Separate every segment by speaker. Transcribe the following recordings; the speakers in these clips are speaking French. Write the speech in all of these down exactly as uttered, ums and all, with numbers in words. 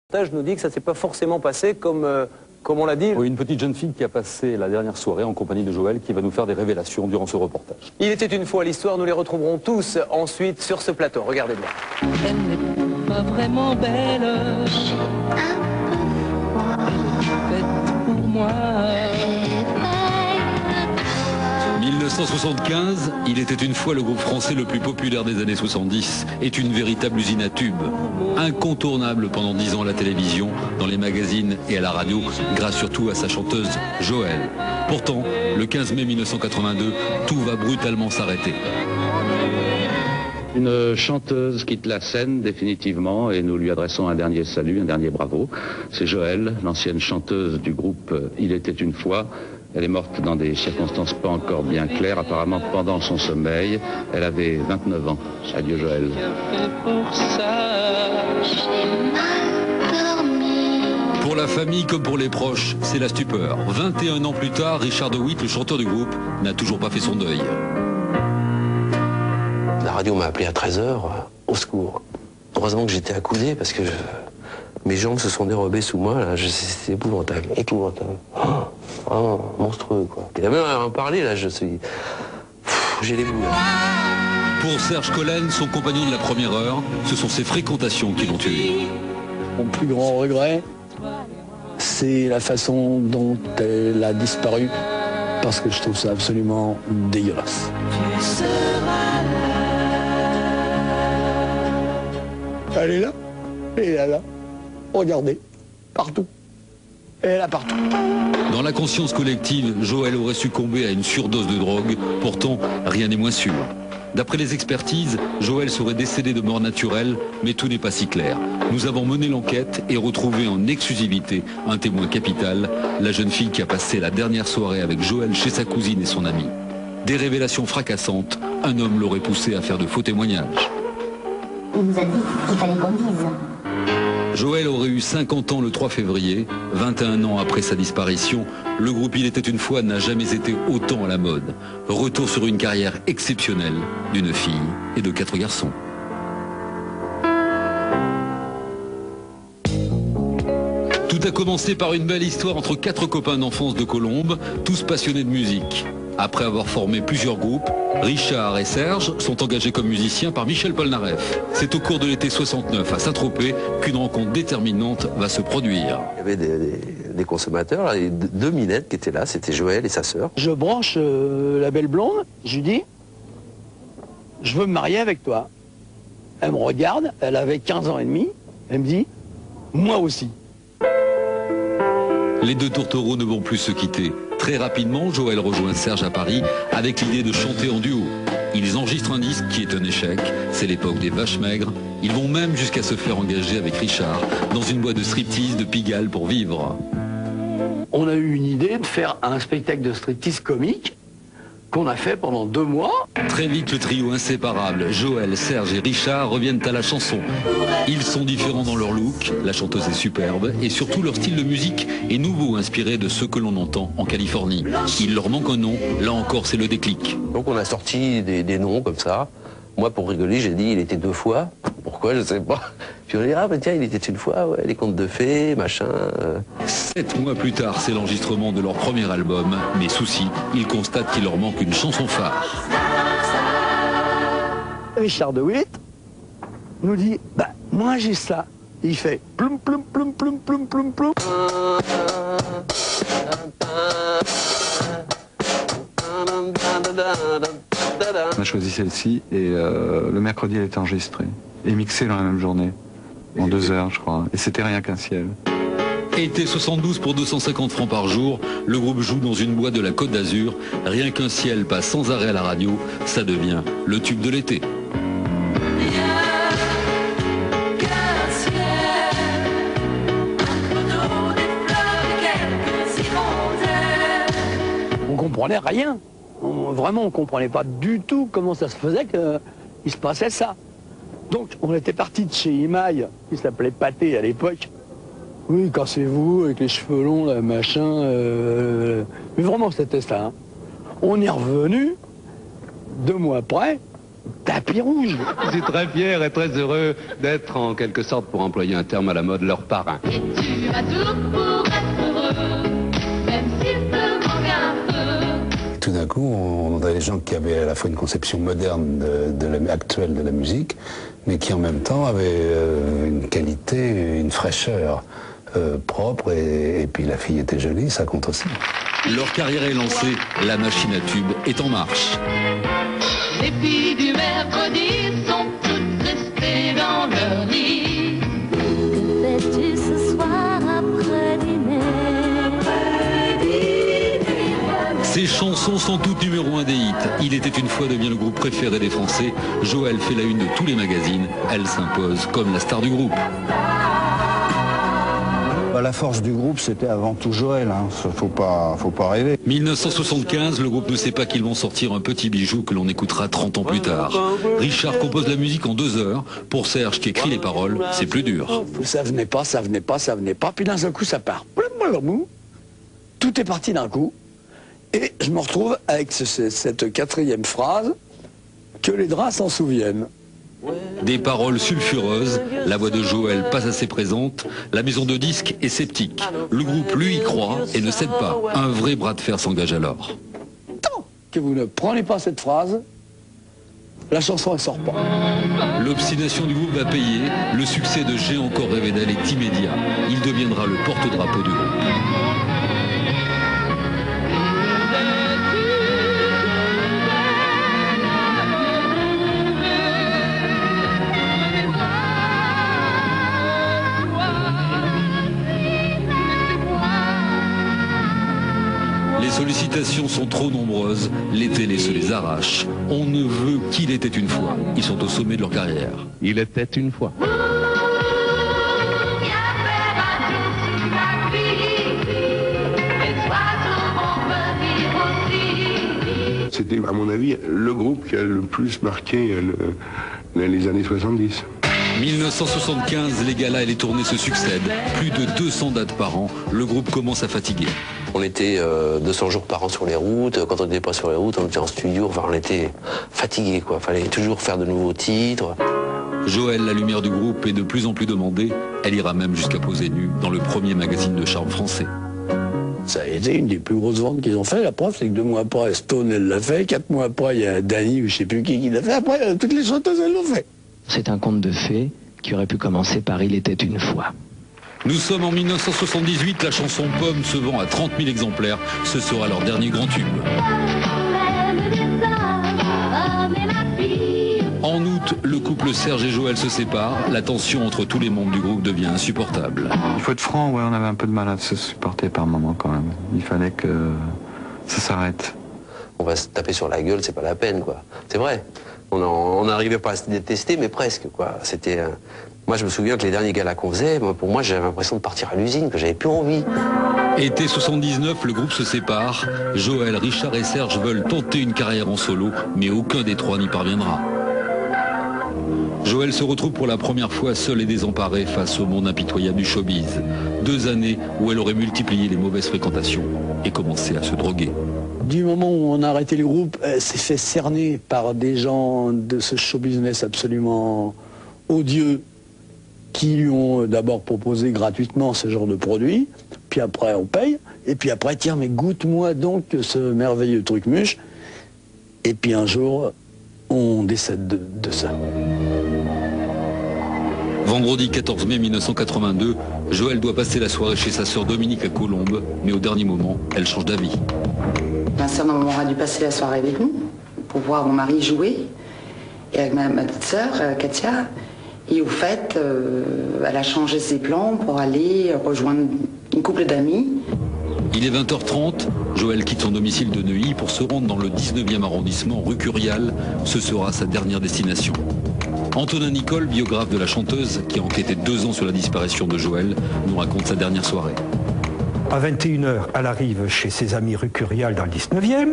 Speaker 1: Je nous dit que ça ne s'est pas forcément passé comme, euh, comme on l'a dit.
Speaker 2: Oui, une petite jeune fille qui a passé la dernière soirée en compagnie de Joël qui va nous faire des révélations durant ce reportage.
Speaker 1: Il était une fois l'histoire, nous les retrouverons tous ensuite sur ce plateau. Regardez bien.
Speaker 3: Elle n'est pas vraiment belle, elle est faite pour moi.
Speaker 4: mille neuf cent soixante-quinze, il était une fois le groupe français le plus populaire des années soixante-dix, est une véritable usine à tubes. Incontournable pendant dix ans à la télévision, dans les magazines et à la radio, grâce surtout à sa chanteuse Joël. Pourtant, le quinze mai mille neuf cent quatre-vingt-deux, tout va brutalement s'arrêter.
Speaker 5: Une chanteuse quitte la scène définitivement et nous lui adressons un dernier salut, un dernier bravo. C'est Joël, l'ancienne chanteuse du groupe Il était une fois. Elle est morte dans des circonstances pas encore bien claires, apparemment pendant son sommeil. Elle avait vingt-neuf ans. Adieu Joël.
Speaker 4: Pour la famille comme pour les proches, c'est la stupeur. vingt et un ans plus tard, Richard de Witt, le chanteur du groupe, n'a toujours pas fait son deuil.
Speaker 6: La radio m'a appelé à treize heures, au secours. Heureusement que j'étais accoudé parce que je... mes jambes se sont dérobées sous moi, là, c'est épouvantable, épouvantable. Oh, vraiment monstrueux, quoi. Et même à en parler, là, je suis... j'ai les boules.
Speaker 4: Pour Serge Collen, son compagnon de la première heure, ce sont ses fréquentations qui l'ont tué.
Speaker 7: Mon plus grand regret, c'est la façon dont elle a disparu, parce que je trouve ça absolument dégueulasse. Elle est là, elle est là, là. Regardez, partout. Elle est là partout.
Speaker 4: Dans la conscience collective, Joël aurait succombé à une surdose de drogue. Pourtant, rien n'est moins sûr. D'après les expertises, Joël serait décédé de mort naturelle, mais tout n'est pas si clair. Nous avons mené l'enquête et retrouvé en exclusivité un témoin capital, la jeune fille qui a passé la dernière soirée avec Joël chez sa cousine et son ami. Des révélations fracassantes, un homme l'aurait poussé à faire de faux témoignages.
Speaker 8: Il nous a dit qu'il fallait qu'on dise.
Speaker 4: Joël aurait eu cinquante ans le trois février, vingt et un ans après sa disparition. Le groupe Il était une fois n'a jamais été autant à la mode. Retour sur une carrière exceptionnelle d'une fille et de quatre garçons. Tout a commencé par une belle histoire entre quatre copains d'enfance de Colombes, tous passionnés de musique. Après avoir formé plusieurs groupes, Richard et Serge sont engagés comme musiciens par Michel Polnareff. C'est au cours de l'été soixante-neuf à Saint-Tropez qu'une rencontre déterminante va se produire.
Speaker 6: Il y avait des, des, des consommateurs, et deux minettes qui étaient là, c'était Joël et sa sœur.
Speaker 7: Je branche euh, la belle blonde, je lui dis, je veux me marier avec toi. Elle me regarde, elle avait quinze ans et demi, elle me dit, moi aussi.
Speaker 4: Les deux tourtereaux ne vont plus se quitter. Très rapidement, Joël rejoint Serge à Paris avec l'idée de chanter en duo. Ils enregistrent un disque qui est un échec, c'est l'époque des vaches maigres. Ils vont même jusqu'à se faire engager avec Richard dans une boîte de striptease de Pigalle pour vivre.
Speaker 7: On a eu une idée de faire un spectacle de striptease comique qu'on a fait pendant deux mois.
Speaker 4: Très vite, le trio inséparable, Joël, Serge et Richard, reviennent à la chanson. Ils sont différents dans leur look, la chanteuse est superbe, et surtout leur style de musique est nouveau, inspiré de ce que l'on entend en Californie. Il leur manque un nom, là encore c'est le déclic.
Speaker 6: Donc on a sorti des, des noms comme ça. Moi, pour rigoler, j'ai dit il était deux fois. Pourquoi, je sais pas. Puis on a dit, ah ben tiens, il était une fois, ouais, les contes de fées, machin. Euh.
Speaker 4: Sept mois plus tard, c'est l'enregistrement de leur premier album. Mais souci, ils constatent qu'il leur manque une chanson phare.
Speaker 7: Richard de Witt nous dit, bah moi j'ai ça. Il fait ploum ploum ploum ploum ploum ploum ploum.
Speaker 9: On a choisi celle-ci et euh, le mercredi elle était enregistrée et mixée dans la même journée, en deux heures je crois, et c'était rien qu'un ciel.
Speaker 4: Été soixante-douze pour deux cent cinquante francs par jour, le groupe joue dans une boîte de la Côte d'Azur. Rien qu'un ciel passe sans arrêt à la radio, ça devient le tube de l'été.
Speaker 7: On comprenait rien. On, vraiment, on ne comprenait pas du tout comment ça se faisait qu'il se passait ça. Donc, on était parti de chez Imaï, qui s'appelait Pâté à l'époque. Oui, cassez-vous, avec les cheveux longs, là, machin. Euh... Mais vraiment, c'était ça. Hein. On est revenu, deux mois après, tapis rouge.
Speaker 10: Je suis très fier et très heureux d'être en quelque sorte, pour employer un terme à la mode, leur parrain.
Speaker 3: Et tu as tout pour être heureux, même s'il te manque un peu.
Speaker 11: Tout d'un coup, on avait des gens qui avaient à la fois une conception moderne de, de la, actuelle de la musique, mais qui en même temps avaient euh, une qualité, une fraîcheur euh, propre, et, et puis la fille était jolie, ça compte aussi.
Speaker 4: Leur carrière est lancée, la machine à tube est en marche.
Speaker 3: Les filles du mercredi sont toutes restées dans leur lit.
Speaker 8: Que fais-tu ce soir après dîner?
Speaker 4: Ces chansons sont toutes numéro un des hits. Il était une fois devient le groupe préféré des Français. Joël fait la une de tous les magazines. Elle s'impose comme la star du groupe.
Speaker 12: La force du groupe, c'était avant tout Joël, hein. Faut pas, faut pas rêver.
Speaker 4: mille neuf cent soixante-quinze, le groupe ne sait pas qu'ils vont sortir un petit bijou que l'on écoutera trente ans plus tard. Richard compose la musique en deux heures. Pour Serge qui écrit les paroles, c'est plus dur.
Speaker 7: Ça venait pas, ça venait pas, ça venait pas, puis d'un seul coup ça part. Tout est parti d'un coup, et je me retrouve avec ce, cette quatrième phrase, que les draps s'en souviennent.
Speaker 4: Des paroles sulfureuses, la voix de Joël pas assez présente, la maison de disques est sceptique. Le groupe, lui, y croit et ne cède pas. Un vrai bras de fer s'engage alors.
Speaker 7: Tant que vous ne prenez pas cette phrase, la chanson ne sort pas.
Speaker 4: L'obstination du groupe va payer. Le succès de J'ai encore rêvé d'elle est immédiat. Il deviendra le porte-drapeau du groupe. Les sollicitations sont trop nombreuses, les télés se les arrachent. On ne veut qu'il était une fois. Ils sont au sommet de leur carrière.
Speaker 10: Il était une fois.
Speaker 13: C'était, à mon avis, le groupe qui a le plus marqué le, les années soixante-dix.
Speaker 4: mille neuf cent soixante-quinze, les galas et les tournées se succèdent. Plus de deux cents dates par an. Le groupe commence à fatiguer.
Speaker 6: On était euh, deux cents jours par an sur les routes. Quand on n'était pas sur les routes, on était en studio. Enfin, on était fatigué, quoi. Fallait toujours faire de nouveaux titres.
Speaker 4: Joël, la lumière du groupe, est de plus en plus demandée. Elle ira même jusqu'à poser nue dans le premier magazine de charme français.
Speaker 7: Ça a été une des plus grosses ventes qu'ils ont fait. La preuve, c'est que deux mois après, Stone, elle l'a fait. Quatre mois après, il y a Danny ou je sais plus qui qui l'a fait. Après, toutes les chanteuses, elles l'ont fait.
Speaker 14: C'est un conte de fées qui aurait pu commencer par Il était une fois.
Speaker 4: Nous sommes en mille neuf cent soixante-dix-huit, la chanson Pomme se vend à trente mille exemplaires. Ce sera leur dernier grand tube. En août, le couple Serge et Joël se sépare. La tension entre tous les membres du groupe devient insupportable.
Speaker 9: Il faut être franc, ouais, on avait un peu de mal à se supporter par moment quand même. Il fallait que ça s'arrête.
Speaker 6: On va se taper sur la gueule, c'est pas la peine, quoi. C'est vrai. On n'arrivait pas à se détester, mais presque, quoi. C'était... Euh... Moi, je me souviens que les derniers galas qu'on faisait, moi, pour moi, j'avais l'impression de partir à l'usine, que j'avais plus envie.
Speaker 4: Été soixante-dix-neuf, le groupe se sépare. Joël, Richard et Serge veulent tenter une carrière en solo, mais aucun des trois n'y parviendra. Joël se retrouve pour la première fois seul et désemparé face au monde impitoyable du showbiz. Deux années où elle aurait multiplié les mauvaises fréquentations et commencé à se droguer.
Speaker 7: Du moment où on a arrêté le groupe, elle s'est fait cerner par des gens de ce show business absolument odieux qui lui ont d'abord proposé gratuitement ce genre de produit, puis après on paye, et puis après, tiens, mais goûte-moi donc ce merveilleux truc muche, et puis un jour, on décède de, de ça.
Speaker 4: Vendredi quatorze mai mille neuf cent quatre-vingt-deux, Joël doit passer la soirée chez sa sœur Dominique à Colombes, mais au dernier moment, elle change d'avis.
Speaker 15: Ma sœur aura dû passer la soirée avec nous pour voir mon mari jouer, et avec ma, ma petite sœur, Katia. Et au fait, euh, elle a changé ses plans pour aller rejoindre une couple d'amis.
Speaker 4: Il est vingt heures trente, Joël quitte son domicile de Neuilly pour se rendre dans le dix-neuvième arrondissement, rue Curial. Ce sera sa dernière destination. Antonin Nicole, biographe de la chanteuse, qui a enquêté deux ans sur la disparition de Joël, nous raconte sa dernière soirée.
Speaker 16: À vingt et une heures, elle arrive chez ses amis rue Curial dans le dix-neuvième.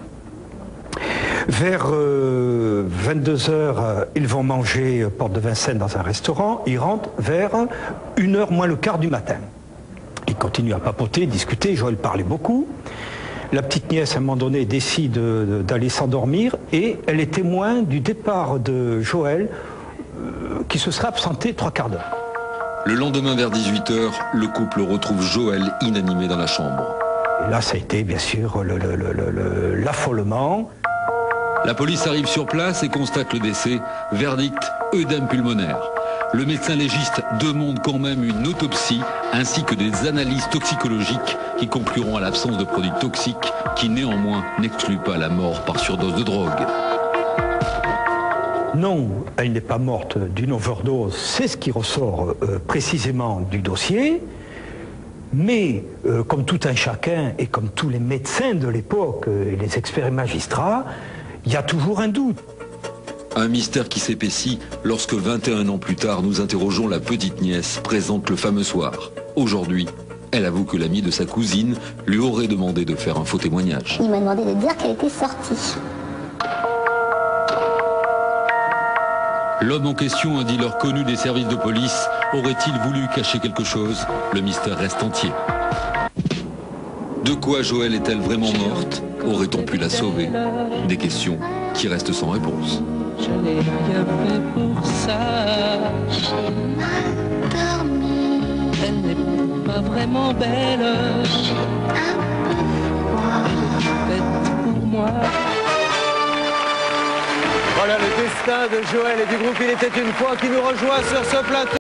Speaker 16: Vers euh, vingt-deux heures, euh, ils vont manger euh, porte de Vincennes dans un restaurant. Ils rentrent vers une heure moins le quart du matin. Ils continuent à papoter, discuter. Joël parlait beaucoup. La petite nièce, à un moment donné, décide d'aller s'endormir et elle est témoin du départ de Joël euh, qui se sera absenté trois quarts d'heure.
Speaker 4: Le lendemain vers dix-huit heures, le couple retrouve Joël inanimé dans la chambre.
Speaker 16: Et là, ça a été bien sûr l'affolement.
Speaker 4: La police arrive sur place et constate le décès. Verdict, œdème pulmonaire. Le médecin légiste demande quand même une autopsie ainsi que des analyses toxicologiques qui concluront à l'absence de produits toxiques qui néanmoins n'excluent pas la mort par surdose de drogue.
Speaker 16: Non, elle n'est pas morte d'une overdose, c'est ce qui ressort euh, précisément du dossier. Mais, euh, comme tout un chacun et comme tous les médecins de l'époque euh, et les experts et magistrats, il y a toujours un doute.
Speaker 4: Un mystère qui s'épaissit lorsque vingt et un ans plus tard, nous interrogeons la petite nièce présente le fameux soir. Aujourd'hui, elle avoue que l'ami de sa cousine lui aurait demandé de faire un faux témoignage.
Speaker 17: Il m'a demandé de dire qu'elle était sortie.
Speaker 4: L'homme en question, un dealer connu des services de police, aurait-il voulu cacher quelque chose? Le mystère reste entier. De quoi Joël est-elle vraiment morte? Aurait-on pu la sauver? Des questions qui restent sans réponse.
Speaker 3: Je n'ai rien fait pour ça.
Speaker 8: J'ai mal dormi.
Speaker 3: Elle n'est pas vraiment belle.
Speaker 8: J'ai un peu froid.
Speaker 3: Elle est faite pour moi.
Speaker 1: Voilà le destin de Joël et du groupe Il était une fois qui nous rejoint sur ce plateau.